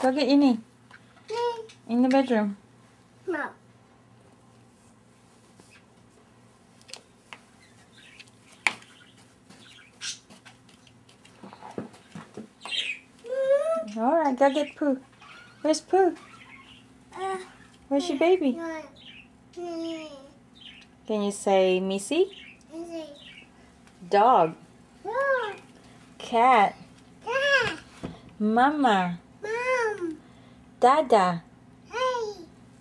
Go get your knee. In the bedroom. No. Alright, go get Pooh. Where's Pooh? Where's your baby? Can you say Missy? Dog. Cat. Mama. Mom. Dada. Hey.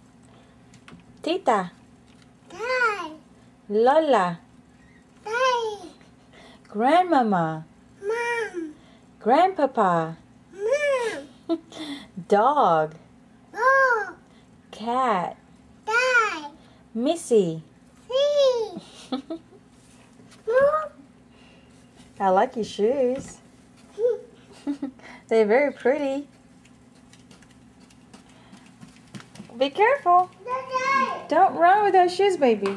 Tita. Dad. Lola. Hey. Grandmama. Mom. Grandpapa. Mom. Dog. Dog. Cat. Dad. Missy. See. Mom. I like your shoes. They're very pretty. Be careful. Dad. Don't run with those shoes, baby.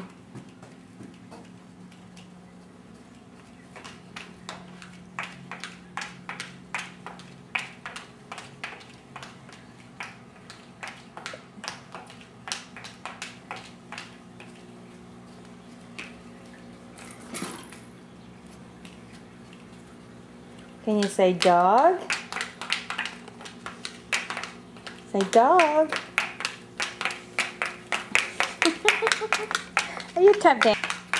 Can you say dog? Say dog. Are you tap dancing?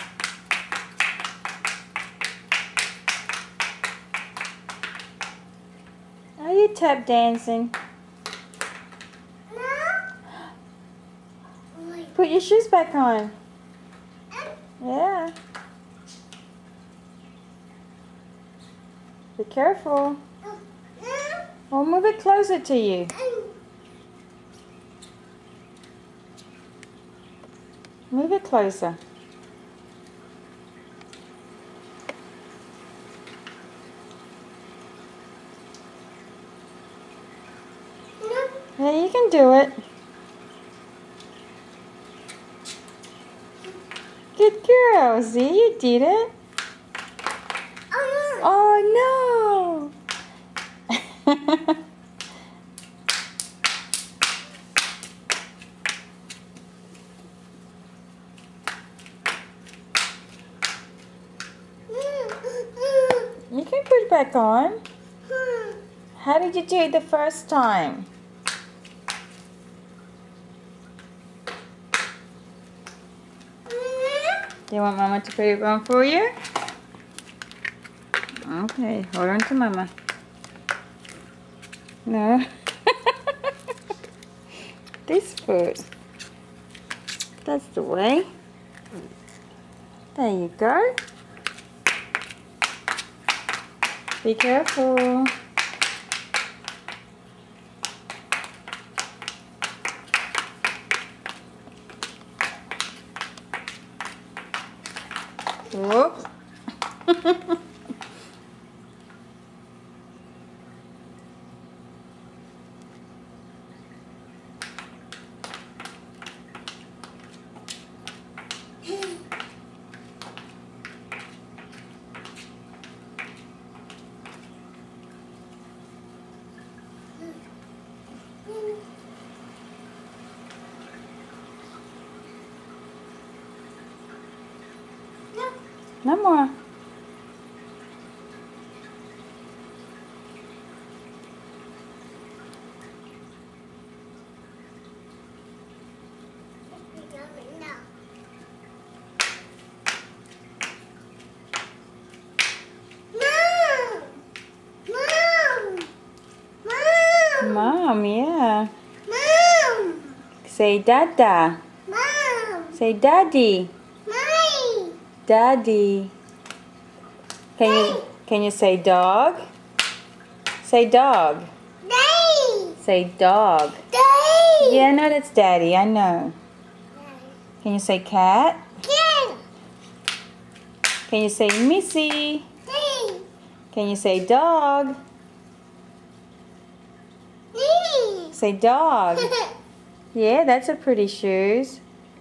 Are you tap dancing? Put your shoes back on. Yeah. Be careful. We'll move it closer to you. Move it closer. Yeah, you can do it. Good girl. See, you did it. Oh, no. You can put it back on. How did you do it the first time? Do you want Mama to put it on for you? Okay, hold on to Mama. No. This foot. That's the way. There you go. Be careful. Whoop. No more. Mom, yeah. Mom. Say dada. Mom. Say daddy. Mommy. Daddy. Can you say dog? Say dog. Daddy. Say dog. Daddy. Yeah, no, that's daddy. I know. Can you say cat? Daddy. Can you say Missy? Daddy. Can you say dog? Daddy. Say dog. Yeah, that's a pretty shoes.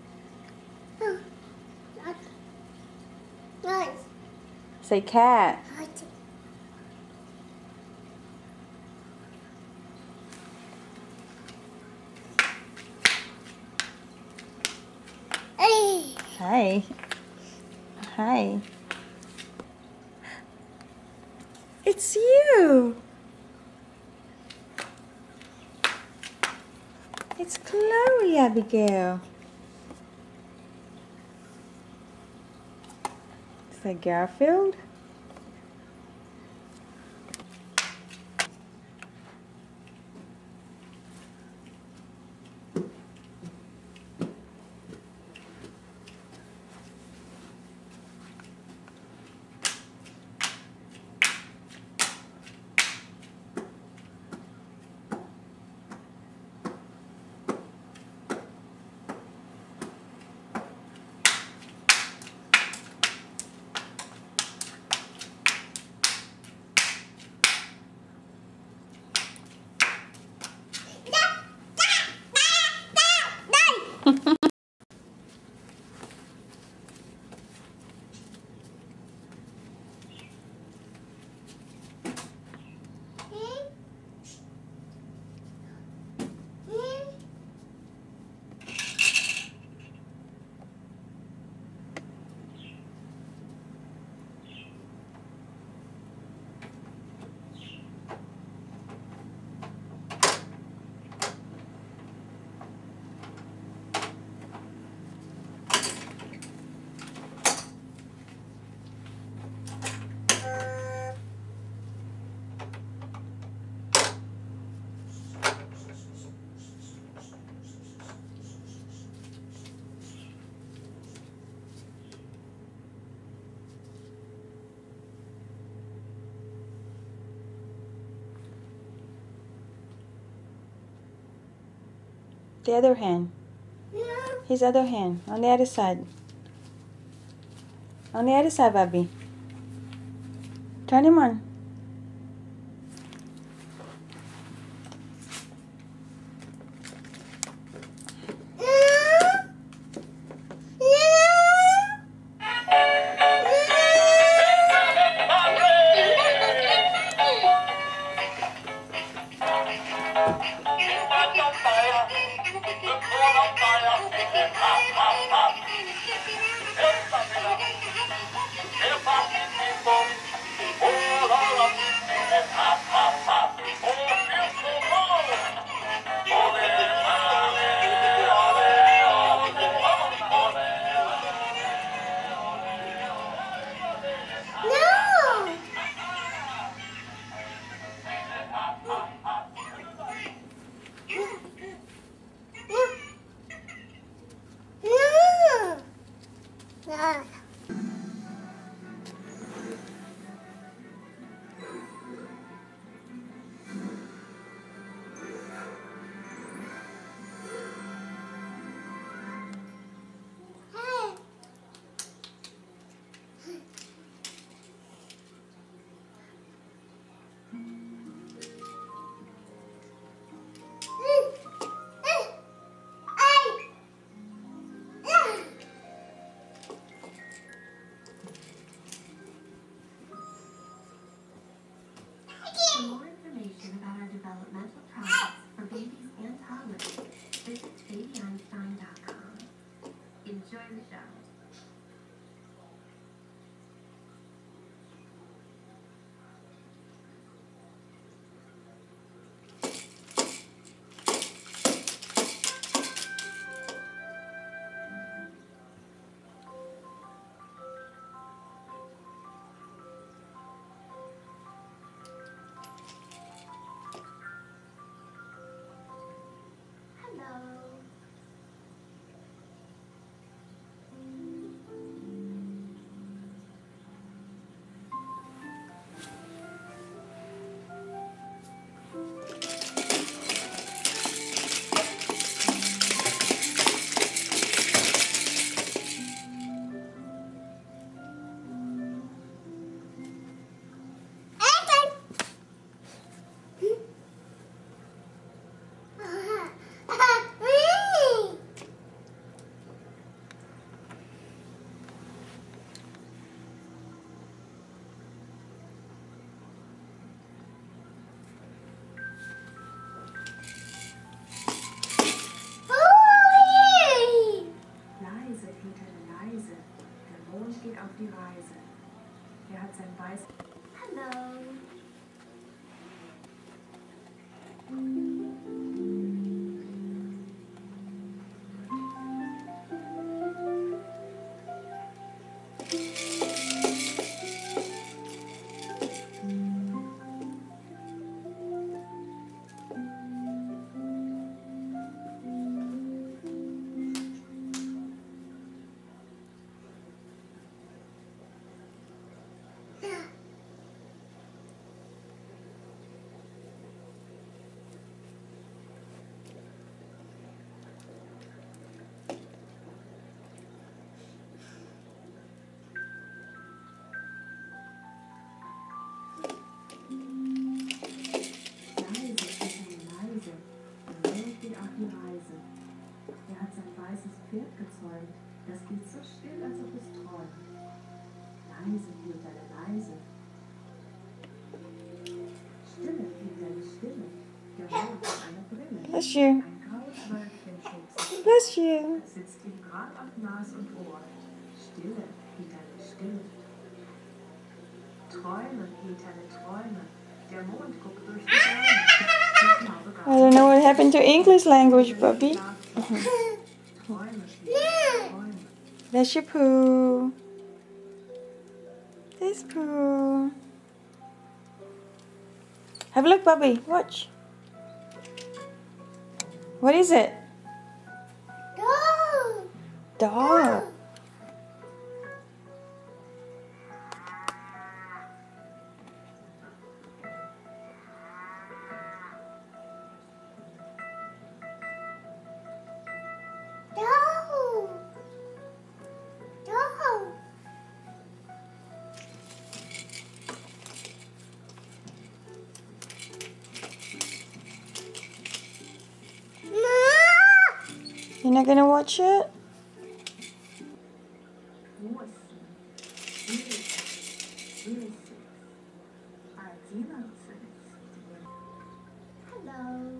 Nice. Say cat. Hi. Hi. It's you. It's Chloe, Abigail. Is that Garfield? The other hand. His other hand. On the other side. On the other side, Bobby. Turn him on. All Bless you. Ein Grauschwölkchen schob sich Bless you. Es sitzt ihm grad auf Nas und Ohr. Stille, Peterle, stille. Träume, Peterle, träume. Der Mond guckt durch die Bäume. I don't know what happened to English language, Bobby. Träume, Peterle, träume. Bless you, Pooh. This Pooh. Have a look, Bobby. Watch. What is it? Dog. Dog. Dog. Dog. You're not gonna watch it? Hello.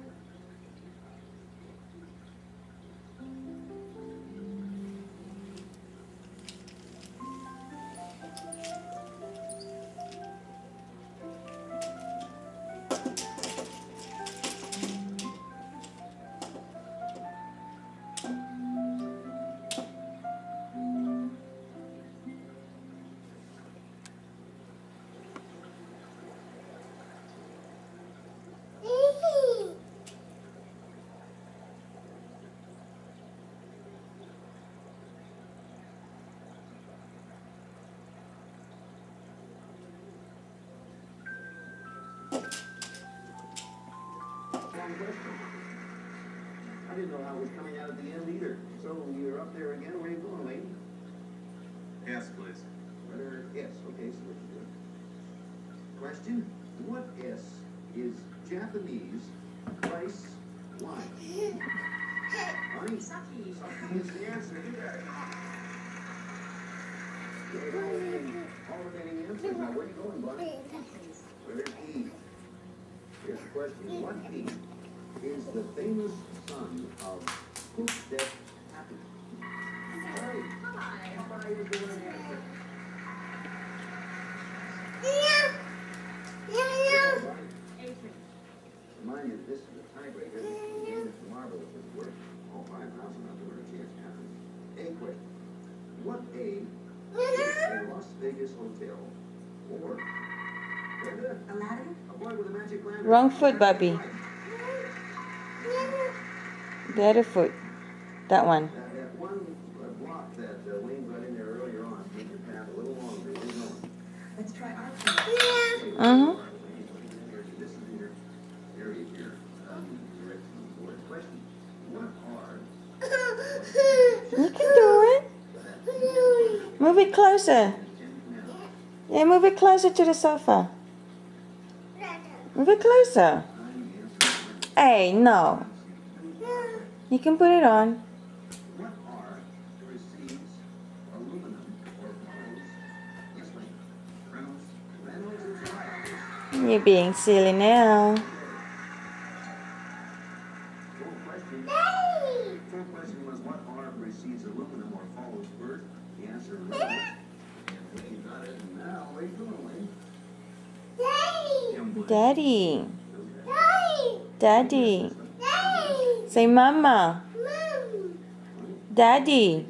I didn't know how it was coming out at the end either. So you're up there again. Where are you going, lady? Yes, please. Letter S. Okay, so what you doing? Question: what S is Japanese rice wine? Honey? Sake is the answer. All remaining answers. Now, where are you going, buddy? Letter E. Here's the question. What E is the famous son of Hoopstep Happy? Hey, I thought I was doing an answer. Remind you, this is a tiebreaker. The game is marvelous at work. All 5,000 out there a chance to happen. A question. What A is a Las Vegas hotel? Or Aladdin? a boy with a magic lantern? Wrong foot, Bobby. The other foot. That one. That one block that Wayne got in there earlier on made your path a little longer. You didn't know it. Let's try our Uh-huh. This is in your area here. Direction board. Question. What are You can do it. Move it closer. Yeah, move it closer to the sofa. Move it closer. Hey, no. You can put it on. what are receives aluminum or follows? Yes, ma'am. Reynolds. Reynolds is right. You're being silly now. Full question. Full question was what R receives aluminum or follows first? The answer is Reynolds. And Wayne got it. And now, where you going, Wayne? Daddy. Daddy. Say mama. Daddy.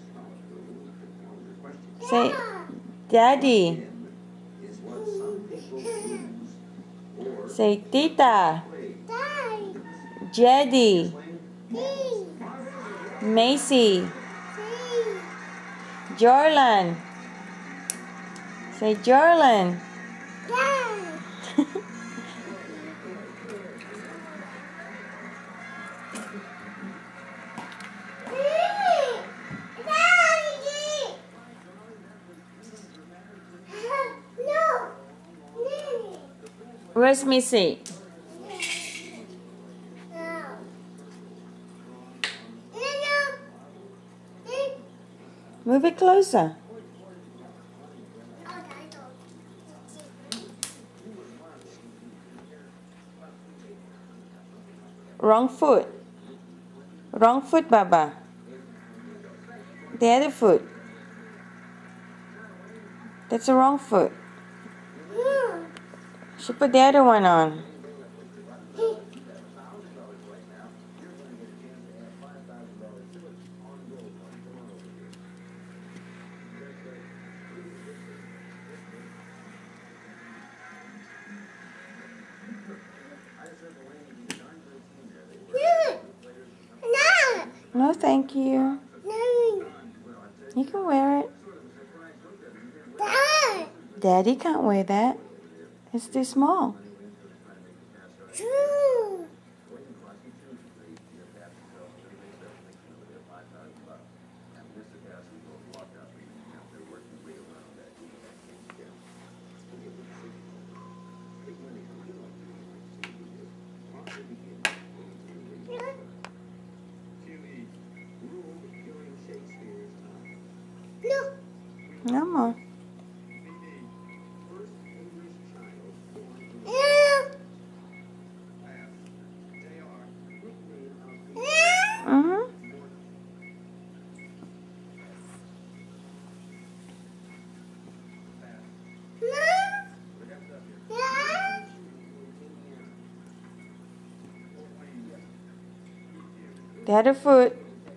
Say daddy. Is what some people use or Say tita. play. Jedi. Wayne? Macy. Jorlan. Say Jorlan. Where's Missy? Move it closer. Wrong foot. Wrong foot, Baba. The other foot. That's the wrong foot. She put the other one on. No, thank you. You can wear it. Daddy can't wear that. It's too small. No more. The other foot.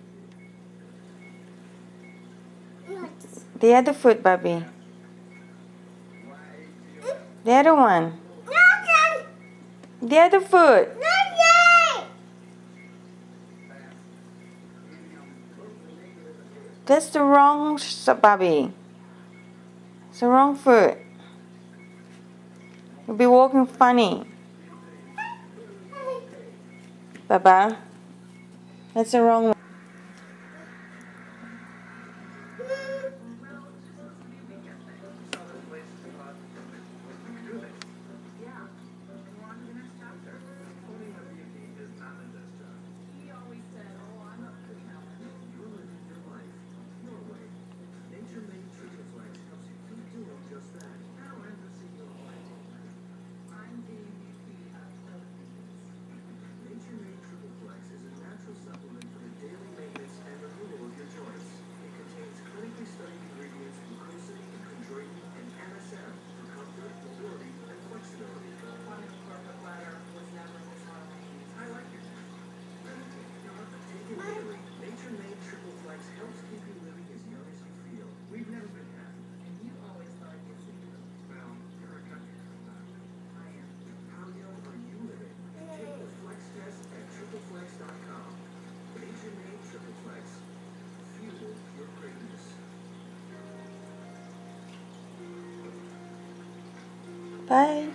The other foot, Bobby. The other one. The other foot. That's the wrong Bobby. It's the wrong foot. You'll be walking funny. Baba. That's the wrong one. Bye.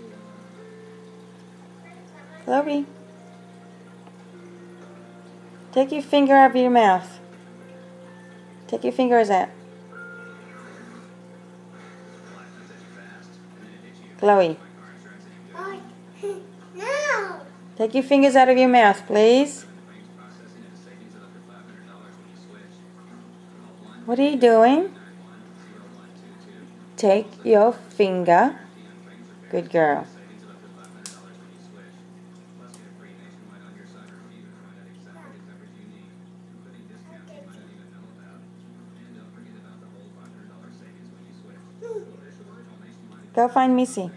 Chloe. Take your finger out of your mouth. Take your fingers out. Chloe. No. Take your fingers out of your mouth, please. What are you doing? Take your finger. Good girl. Go find Missy.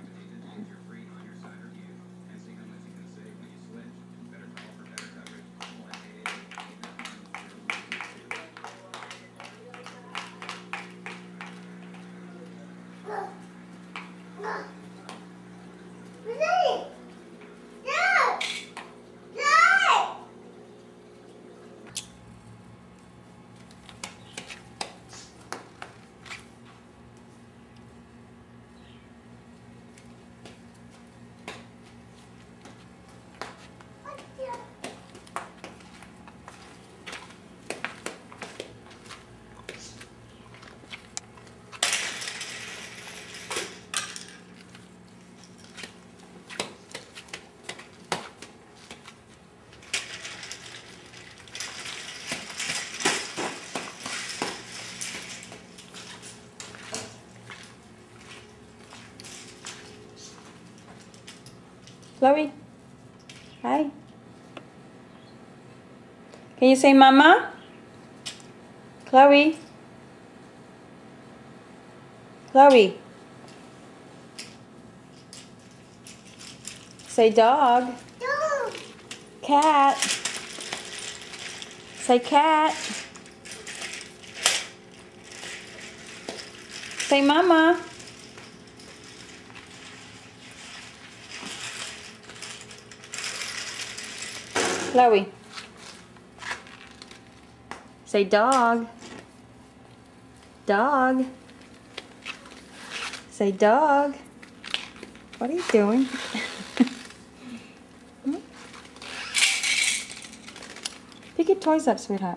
Chloe. Hi. Can you say mama? Chloe? Chloe? Say dog. Dog. Cat. Say cat. Say mama. Chloe. Say dog. Dog. Say dog. What are you doing? Pick your toys up, sweetheart.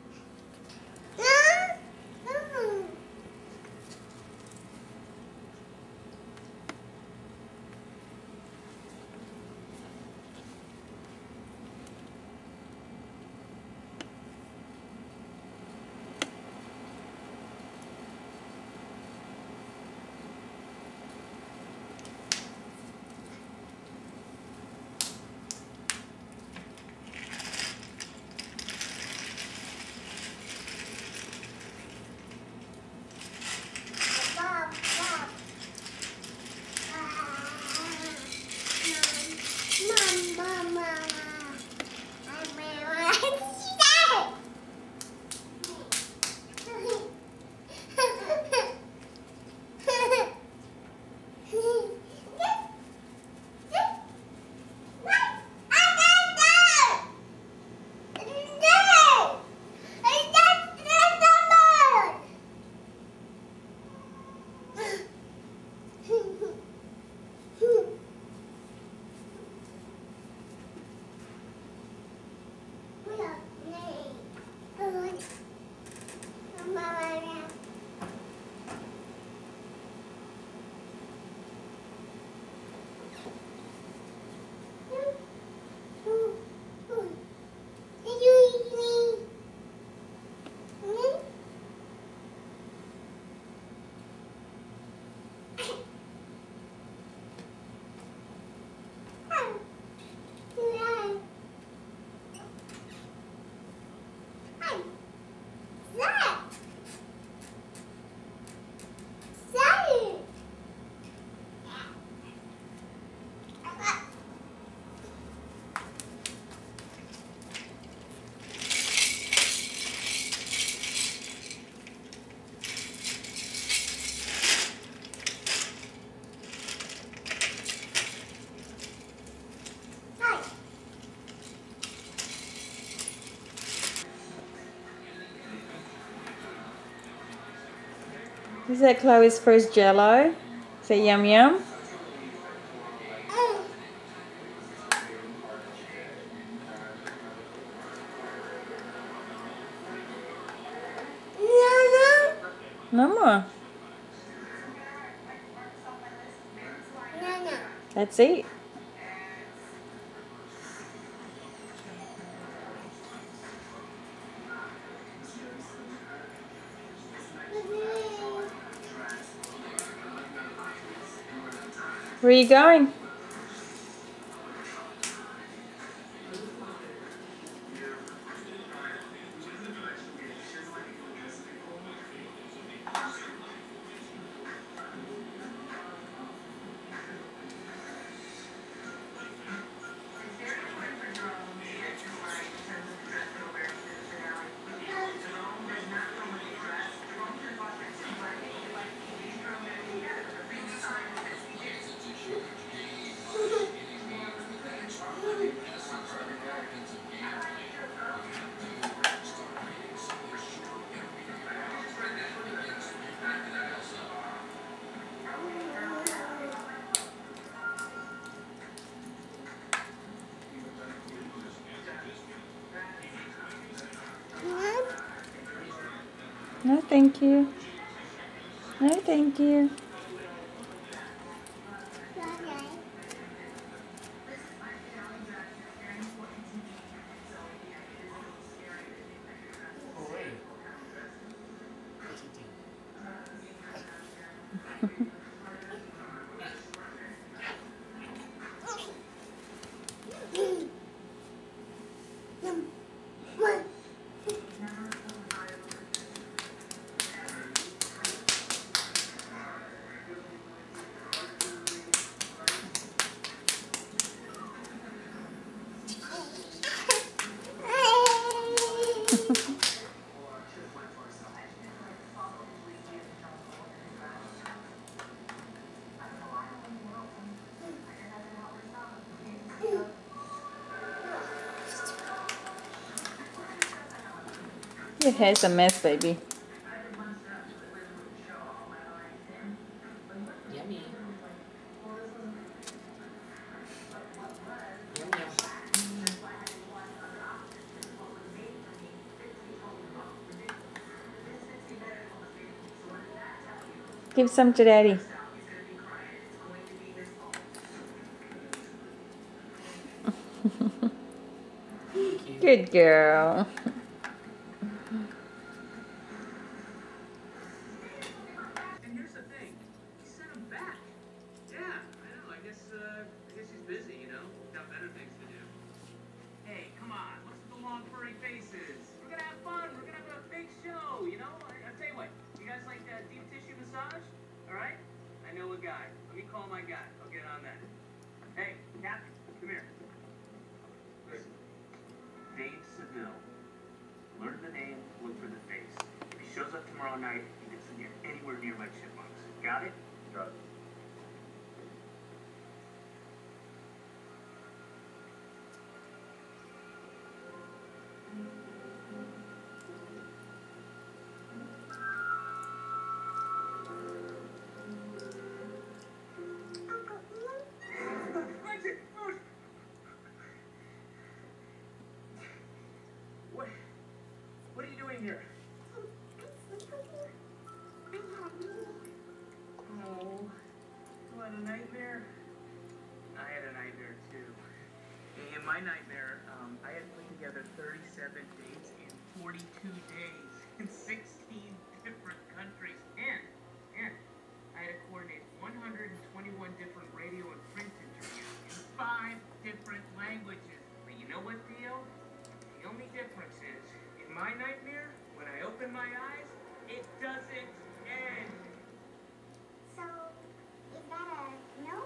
Is that Chloe's first Jello? Say yum yum. No more. Let's eat. Where are you going? No, thank you. No, thank you. One. Your hair's a mess, baby. Yummy. Give some to Daddy. Good girl. And here's the thing, he sent him back. Yeah, I know. I guess he's busy, you know. Got better things to do. Hey, come on. What's with the long furry faces? We're gonna have fun. We're gonna have a big show, you know. I'll tell you what. You guys like deep tissue massage? All right. I know a guy. Let me call my guy. I'll get on that. Hey, Captain, come here. Listen. Dave Seville. Learn the name, look for the face. If he shows up tomorrow night, he doesn't get anywhere near my chipmunks. Got it? Got it. What are you doing here? Oh, what a nightmare. I had a nightmare too. In my nightmare, I had to put together 37 dates in 42 days in 16 different countries. And I had to coordinate 121 different radio and print interviews in 5 different languages. But you know what, Theo? The only difference is, in my nightmare, when I open my eyes, it doesn't end. So, is that a no?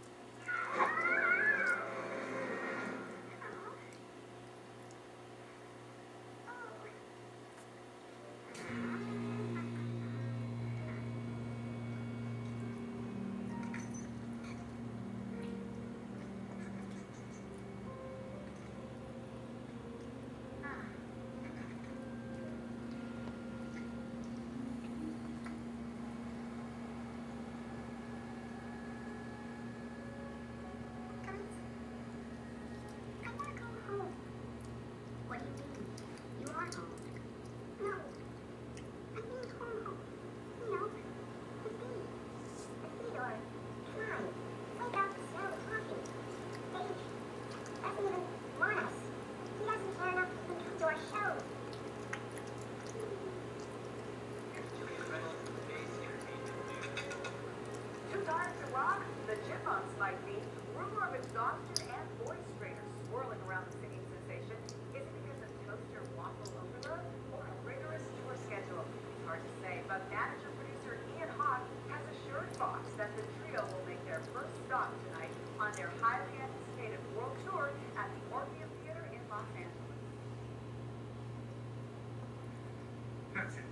The chipmunks like me. Rumor of exhaustion and voice strainers swirling around the singing sensation. Is it because of toaster waffle overload or a rigorous tour schedule? It's hard to say, but manager-producer Ian Hawke has assured Fox that the trio will make their first stop tonight on their highly anticipated world tour at the Orpheum Theater in Los Angeles. That's it.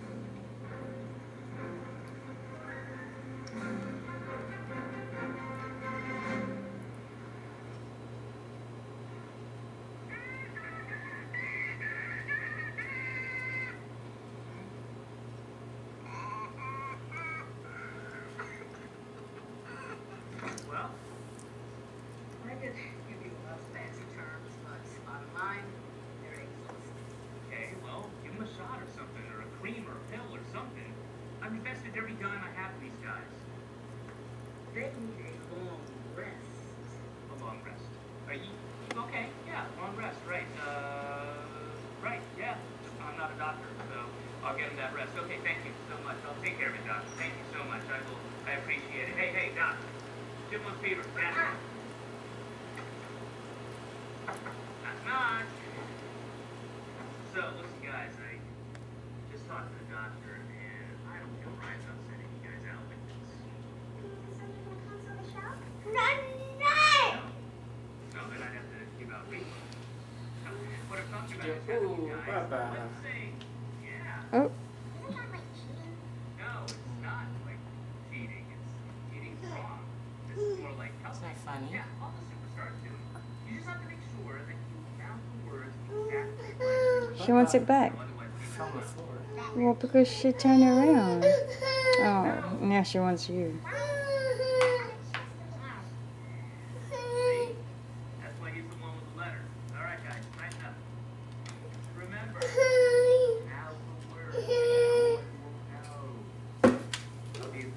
Well, I could give you a fancy terms, but bottom line, they're exhausted. okay, well, give him a shot or something, or a cream or a pill or something. I've invested every dime I have in these guys. They need a long rest. A long rest. Are you okay? Yeah, long rest, right. Right, yeah. I'm not a doctor, so I'll get him that rest. Okay, thank you so much. I'll take care of it, Doc. Thank you so much. I appreciate it. Hey, Doc. Chipmunk fever. That's not. So, listen, guys, I just talked to the doctor, and I don't feel right about sending you guys out like this. No, then I'd have to give out refunds. What I'm talking about is having you guys, let's say, yeah. Oh, No, it's not like cheating. It's eating wrong. This is more like It's not funny. Yeah, all the superstars do. You just have to make sure that you found the words exactly right. she wants it back. Otherwise, what are you Well, because she turned around. Oh, now she wants you. That's why he's the one with the letter. All right, guys, tighten up. Remember, now the word. No one will know. Love you.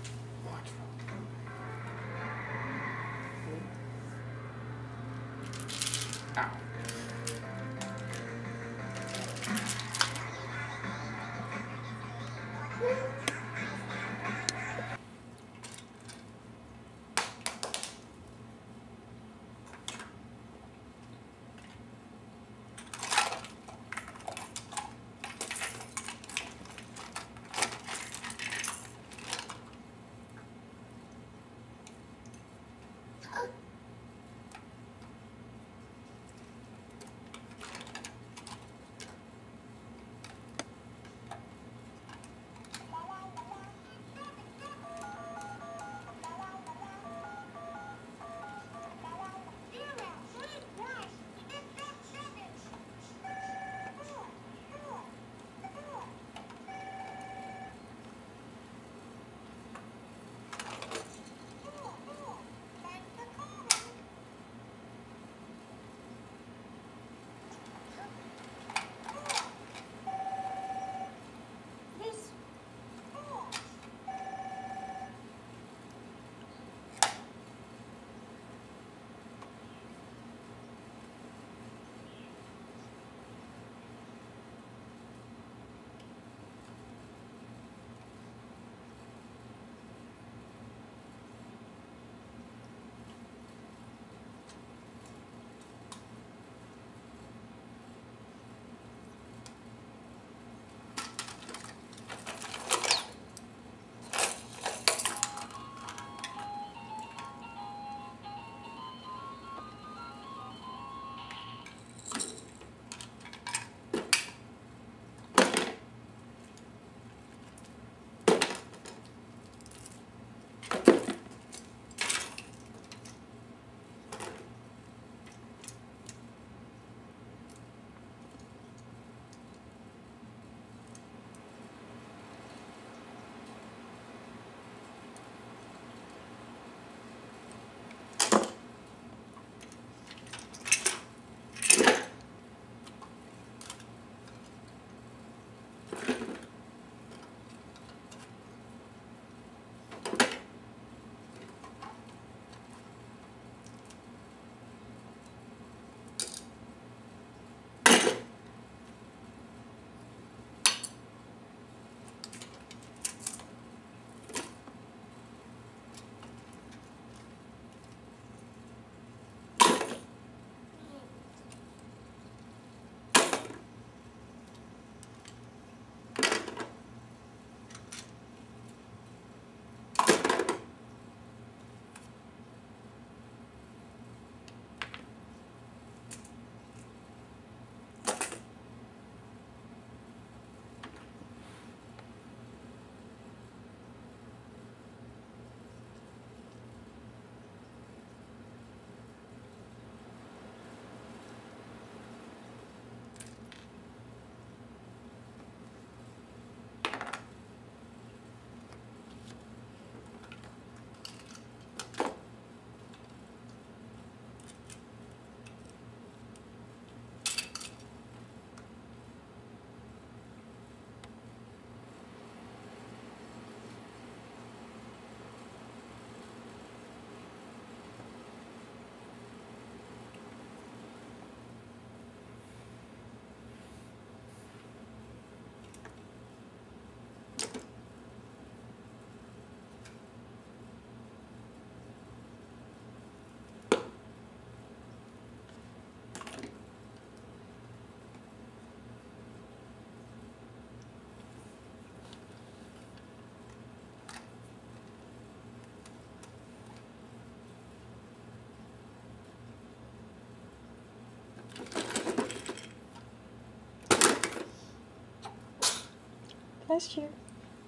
Bless you.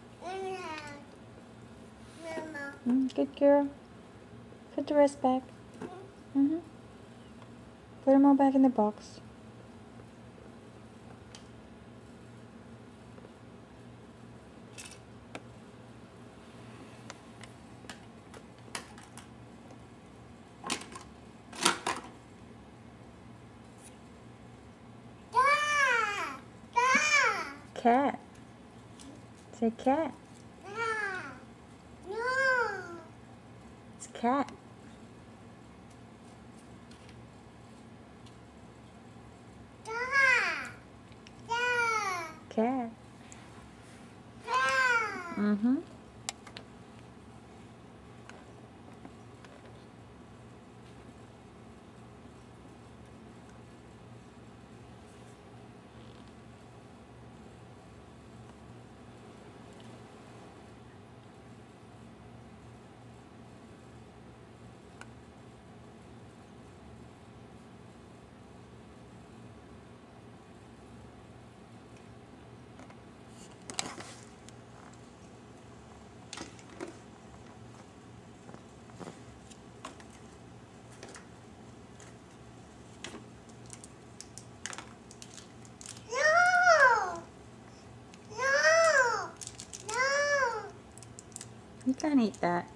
Mama. Good girl. Put the rest back. Put them all back in the box. cat. Say cat. No. It's cat. Cat. Mm-hmm. You can't eat that.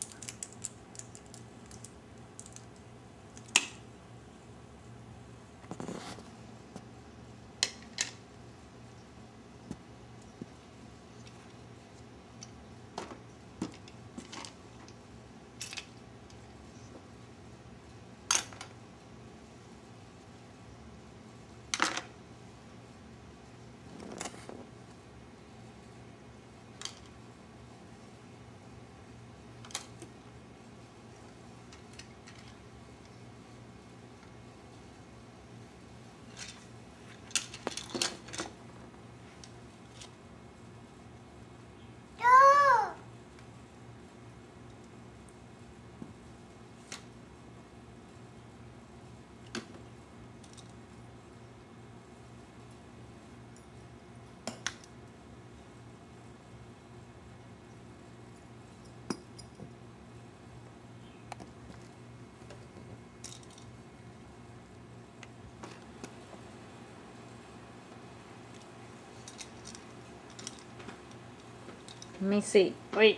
Missy, wait.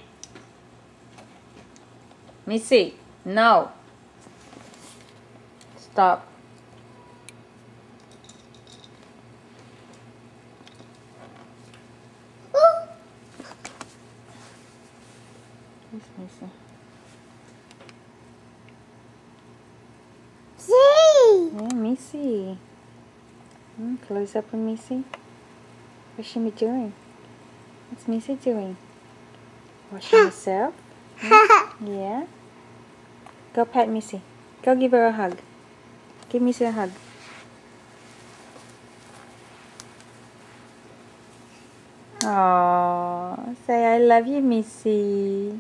Missy, no. Stop. Where's Missy? Yeah, Missy. Close up on Missy. What's she doing? What's Missy doing? Washing herself? Yeah? Go pet Missy. Go give her a hug. Give Missy a hug. Aww. Say I love you, Missy.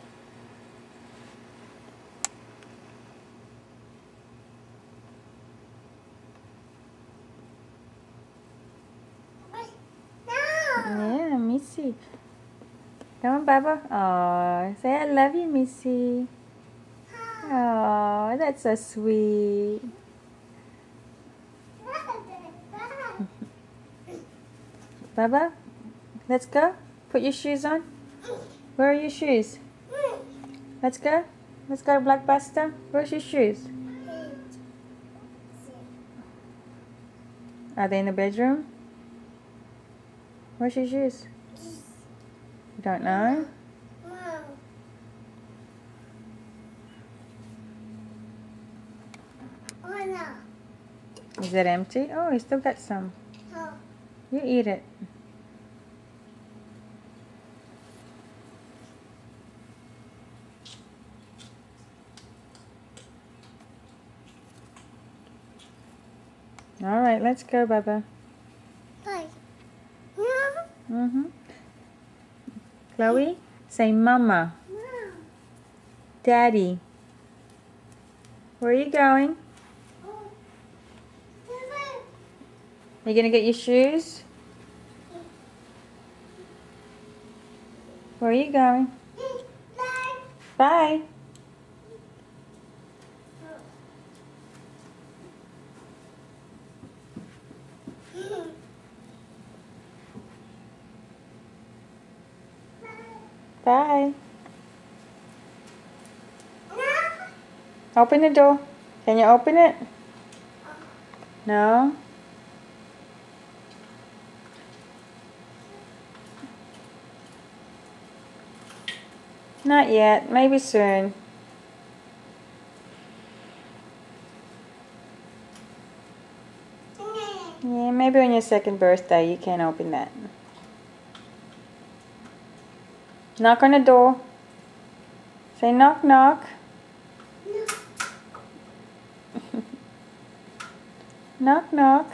Yeah, Missy. Come on, Baba. Oh, say I love you, Missy. Oh, that's so sweet. Baba, let's go. Put your shoes on. Where are your shoes? Let's go. Let's go, Blockbuster. Where's your shoes? Are they in the bedroom? Where's your shoes? You don't know? Is it empty? Oh, you still got some. You eat it. All right, let's go, Baba. Chloe, say Mama. Daddy. Where are you going? Are you going to get your shoes? Where are you going? Bye. Bye. Open the door. Can you open it? No? Not yet. Maybe soon. Yeah, maybe on your second birthday you can open that. Knock on the door. Say knock knock. Knock knock.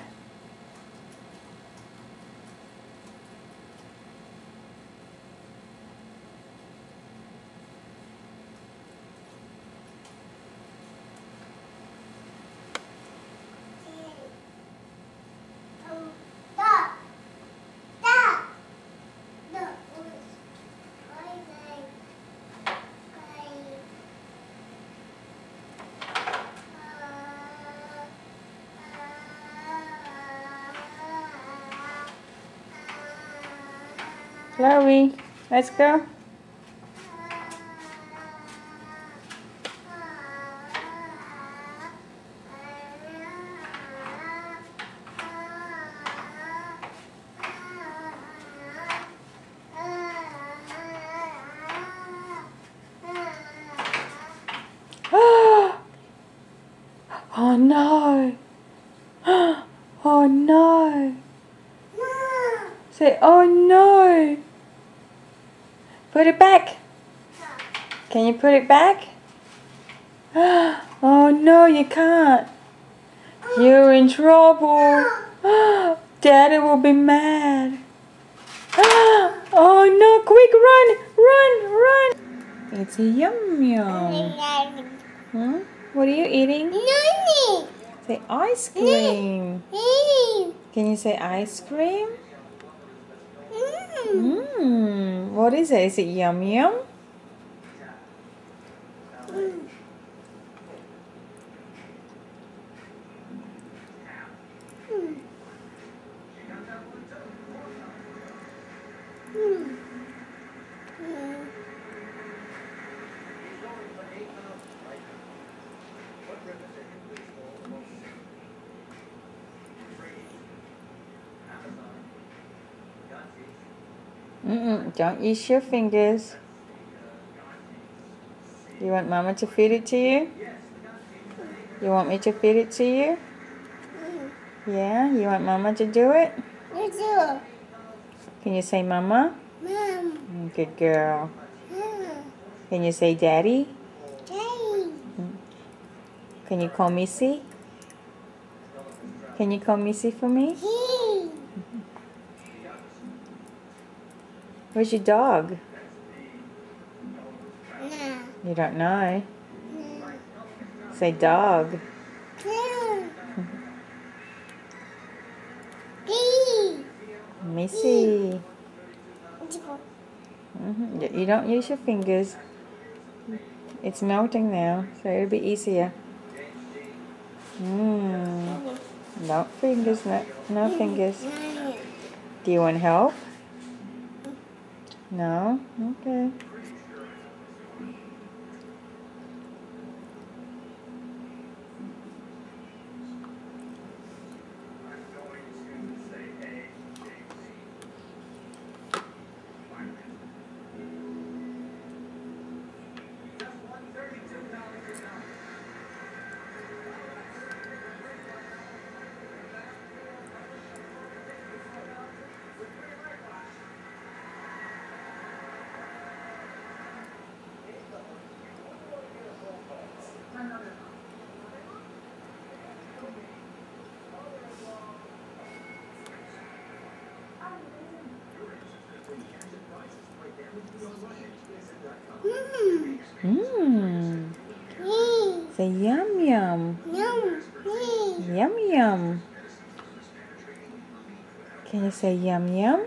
Chloe, let's go. Oh no! Oh no! Say, oh no! Put it back. Can you put it back? Oh no, you can't. You're in trouble. Daddy will be mad. Oh no, quick, run, run, run. It's a yum yum. Hmm? What are you eating? Say ice cream. Can you say ice cream? What is it? Is it yum yum? Don't use your fingers. You want Mama to feed it to you? You want me to feed it to you? Yeah? You want Mama to do it? Can you say Mama? Good girl. Can you say Daddy? Can you call Missy? Can you call Missy for me? Where's your dog? You don't know? Say dog. Missy. You don't use your fingers. It's melting now, so it'll be easier. No fingers, no fingers. Do you want help? No? Okay. Say yum yum. Yum yum. Can you say yum yum?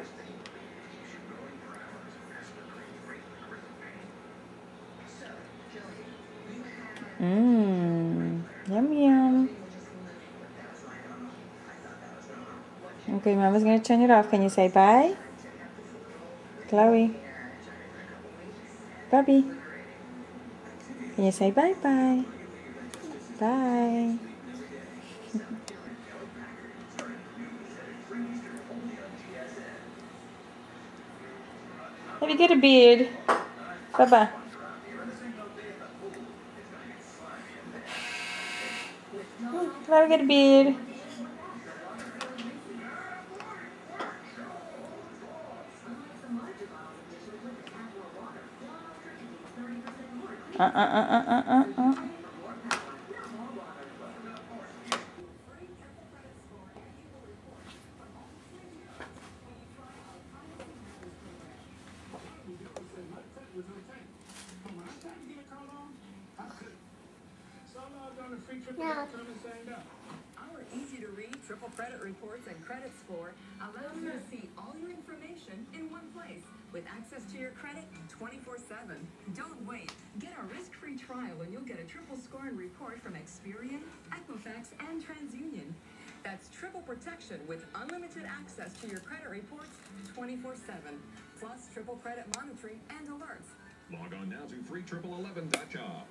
Yum yum. Okay, Mama's gonna turn it off. Can you say bye? Chloe. Bubby. Can you say bye bye? Bye. Have you got a beard? Bye bye. Let her get a beard. No. Our easy-to-read triple credit reports and credit score allows you to see all your information in one place with access to your credit 24/7. Don't wait. Get a risk-free trial and you'll get a triple score and report from Experian, Equifax, and TransUnion. That's triple protection with unlimited access to your credit reports 24/7, plus triple credit monitoring and alerts. Log on now to freetriple11.com.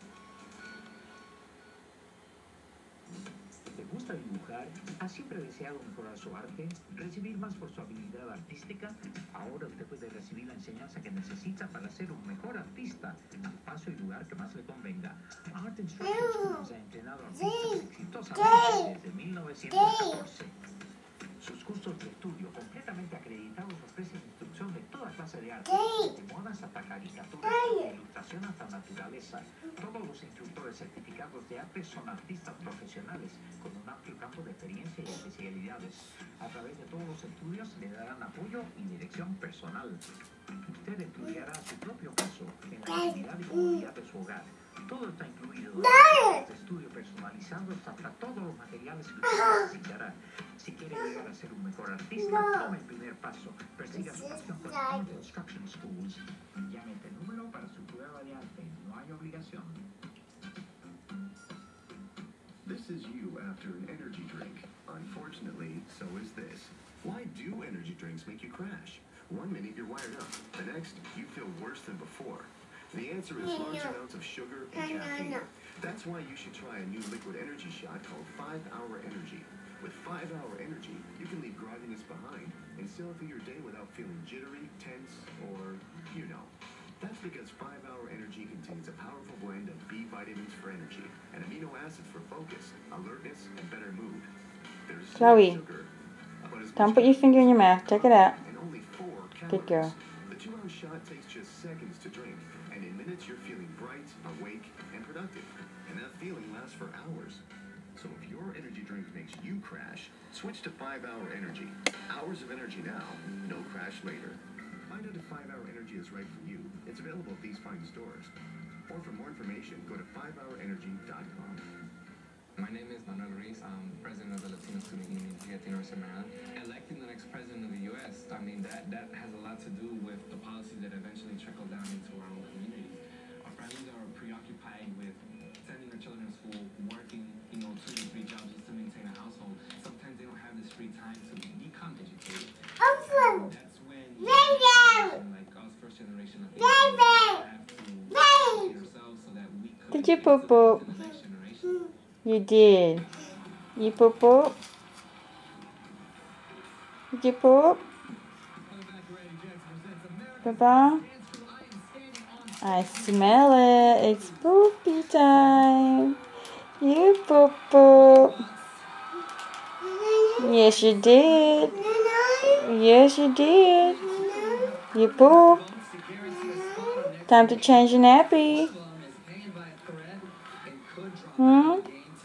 ¿Te gusta dibujar? ¿Has siempre deseado mejorar su arte? ¿Recibir más por su habilidad artística? Ahora usted puede recibir la enseñanza que necesita para ser un mejor artista, al paso y lugar que más le convenga. Art Instruction Schools ha entrenado a artistas exitosamente desde 1914. Sus cursos de estudio completamente acreditados ofrecen instrucción de toda clase de arte, desde modas hasta caricaturas, de ilustración hasta naturaleza. Todos los instructores certificados de arte son artistas profesionales con un amplio campo de experiencia y especialidades. A través de todos los estudios le darán apoyo y dirección personal. Usted estudiará a su propio paso en la intimidad y comodidad de su hogar. Todo está incluido, desde estudio personalizado hasta todos los materiales que usted necesitará. Si quiere llegar a ser un mejor artista, tome el primer paso. Persiga su pasión con Art Instruction Schools. Llame este número para su prueba de arte. No hay obligación. This is you after an energy drink. Unfortunately, so is this. Why do energy drinks make you crash? One minute you're wired up, the next you feel worse than before. The answer is large amounts of sugar and caffeine. That's why you should try a new liquid energy shot called 5-Hour Energy. With 5-Hour Energy, you can leave grogginess behind and sail through your day without feeling jittery, tense, or, you know. That's because 5-Hour Energy contains a powerful blend of B vitamins for energy and amino acids for focus, alertness, and better mood. There's Chloe, sugar, but as don't much put your finger in your mouth. Take it out. and only 4 calories. Good girl. The 2-ounce shot takes just seconds to drink, and in minutes you're feeling bright, awake, and productive. And that feeling lasts for hours. So if your energy drink makes you crash, switch to 5-Hour Energy. Hours of energy now, no crash later. Find out if 5-Hour Energy is right for you. It's available at these fine stores. Or for more information, go to 5hourenergy.com. My name is Manuel Ruiz. I'm president of the Latino Student Union here at the University of Maryland. Electing the next president of the U.S., I mean, that has a lot to do with the policies that eventually trickle down into our own communities. Our families are preoccupied with sending their children to school, working, 2 to 3 jobs just to maintain a household. Sometimes they don't have this free time to become educated. That's when like us, first generation of Asians, have to educate ourselves so that we could Did you poop poop? to the next generation. You did. You poop poop? Did you poop? Papa? I smell it. It's poopy time. You poop poop. Yes, you did. Yes, you did. You poop. Time to change your nappy. Hmm?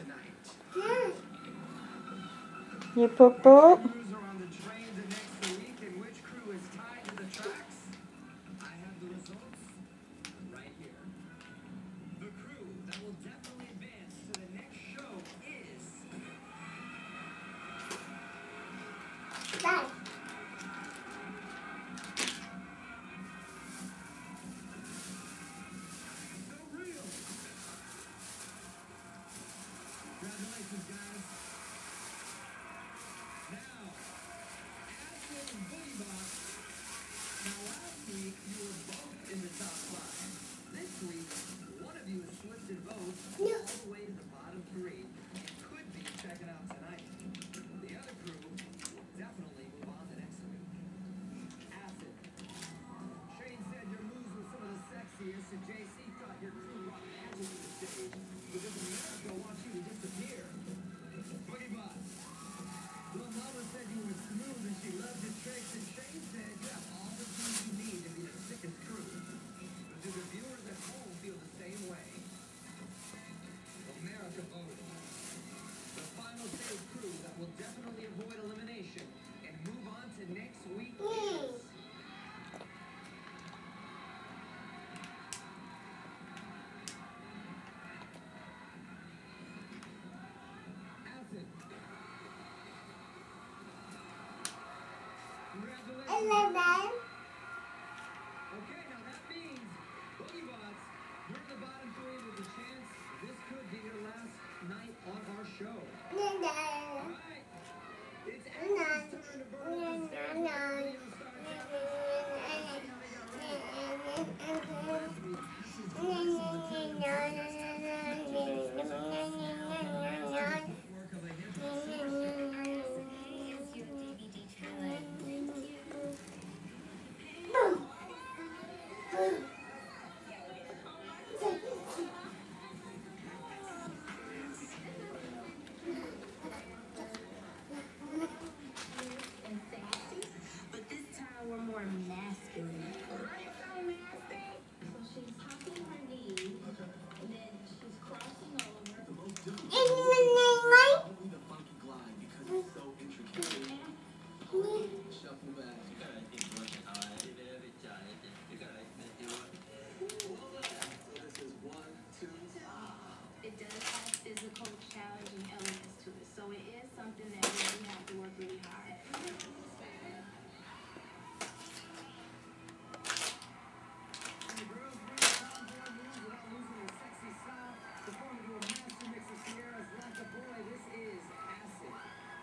You poop poop? Crews are on the train the next week, and which crew is tied to the tracks? I have the results right here. The crew that will definitely advance to the next show is The Real. Congratulations, guys. Now, that means Boogie Bots, you're in the bottom 3 with a chance. This could be your last night on our show. All right. It's Ashley's turn to burn up the stage. But this time we're more masculine. So she's hugging her knee, and then she's crossing over. The most difficult probably the funky glide because it's so intricate. Shuffle back. So this is 1, 2. It does have physical challenging elements to it, so it is something that we do have to work really hard at. The girls bring the tomboy moves without losing their sexy style. Performing to a master mix of Sierra's Like a Boy, this is Acid.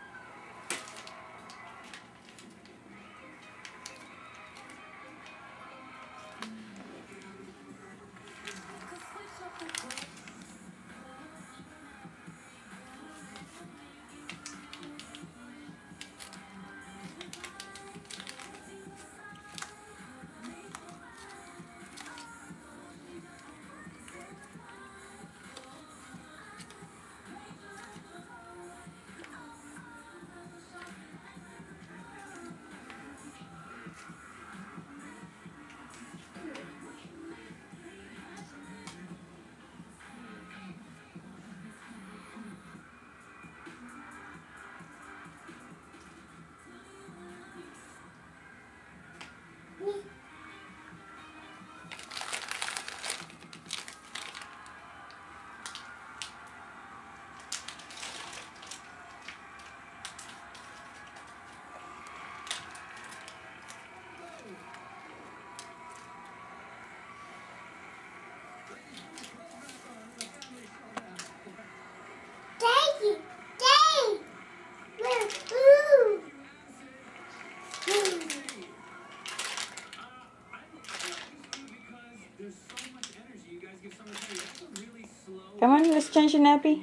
Come on, let's change your nappy.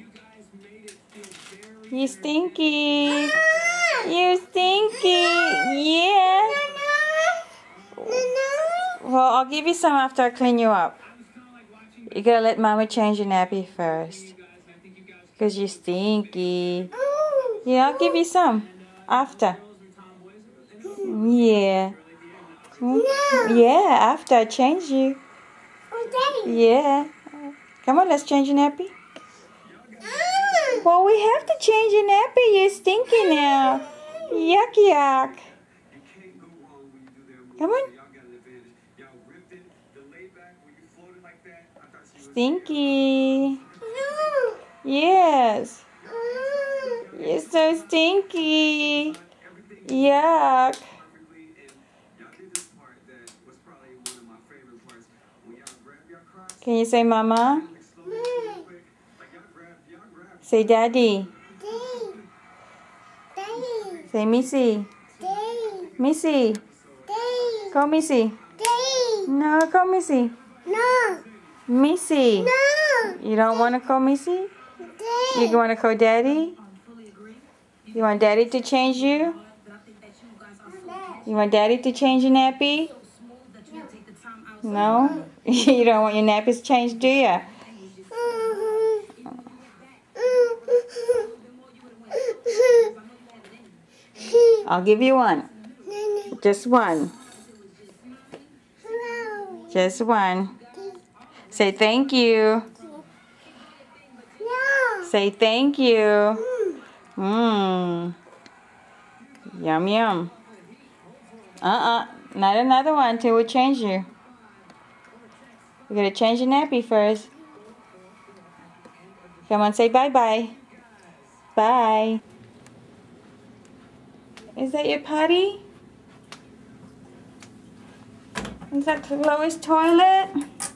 You stinky. You stinky. Yeah. Well, I'll give you some after I clean you up. You gotta let Mama change your nappy first. Because you're stinky. Yeah, I'll give you some after. Yeah. Yeah, after I change you. Yeah. Come on, let's change your nappy. Well, we have to change your nappy. You're stinky now. Yuck, yuck. Come on. Stinky. Yes. You're so stinky. Yuck. Can you say mama? Say daddy. Say Missy. Missy. Call Missy. No, call Missy. Missy. You don't want to call Missy? You want to call daddy? You want daddy to change you? You want daddy to change your nappy? No? You don't want your nappies changed, do you? I'll give you one. Just one. Just one. Say thank you. Say thank you. Mmm. Yum, yum. Not another one till we change you. We gotta change your nappy first. Come on, say bye-bye. Bye. Is that your potty? Is that Chloe's toilet?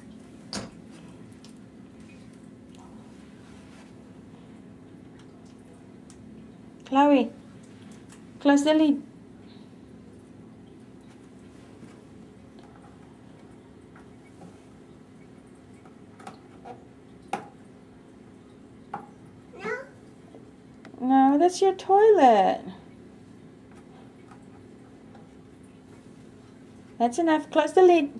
Chloe, close the lid. No, that's your toilet. That's enough. Close the lid.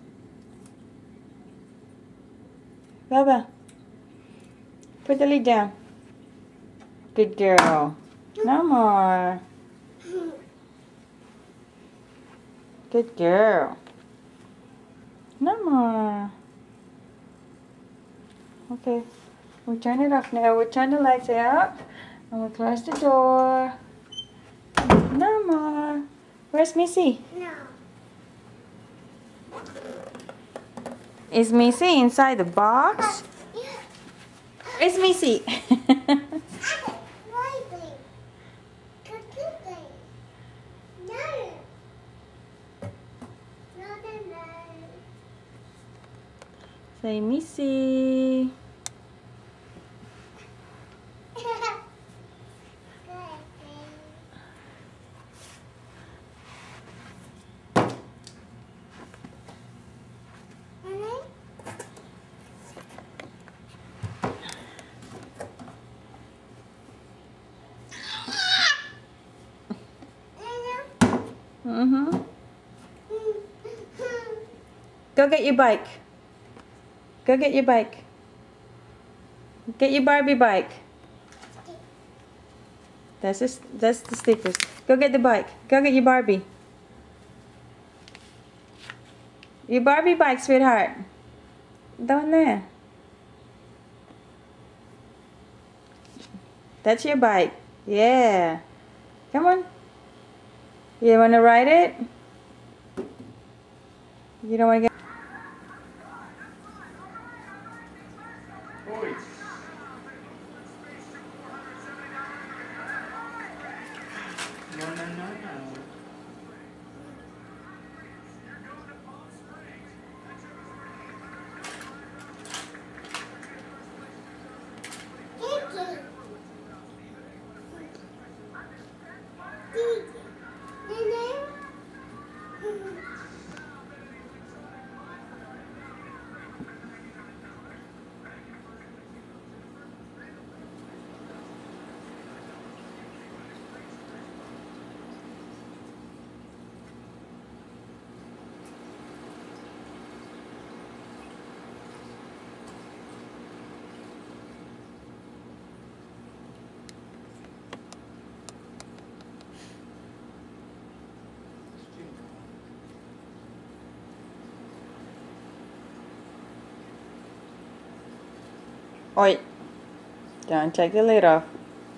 Baba, put the lid down. Good girl. No more. Good girl. No more. Okay, we'll turn it off now. We'll turn the lights out and we'll close the door. No more. Where's Missy? No. Is Missy inside the box? Where's Missy? Say Missy. Go get your bike. Go get your bike. Get your Barbie bike. That's the stickers. Go get the bike. Go get your Barbie. Your Barbie bike, sweetheart. Down there. That's your bike. Yeah. Come on. You want to ride it? You don't want to get... Oi, don't take the lid off.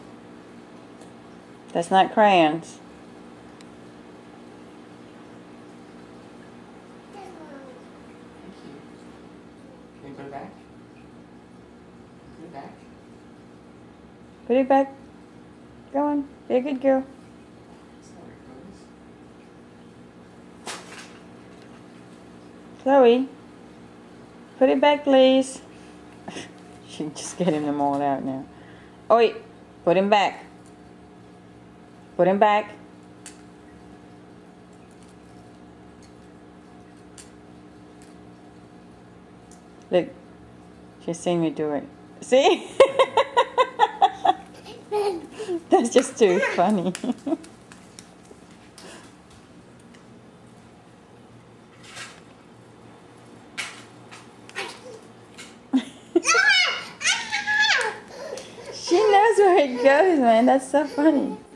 That's not crayons. Can you put it back? Put it back. Put it back. Go on. Be a good girl. Chloe, put it back, please. She's just getting them all out now. Oi, put him back. Put him back. Look, she's seen me do it. See? That's just too funny. She knows where it goes, man. That's so funny.